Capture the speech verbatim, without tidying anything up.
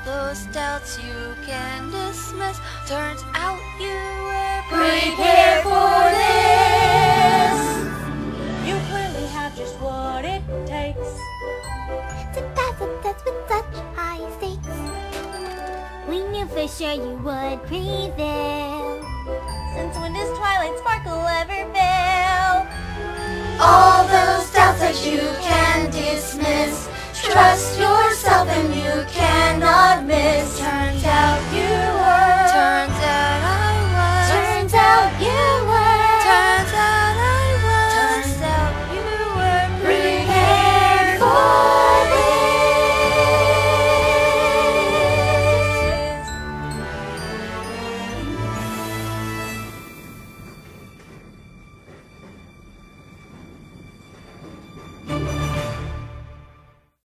those doubts you can dismiss. Turns out you were Prepare for this. You clearly have just what it takes To pass a test with such high stakes. We knew for sure you would prevail. Since when does Twilight sparkle ever fail? all those doubts that you can dismiss. Trust your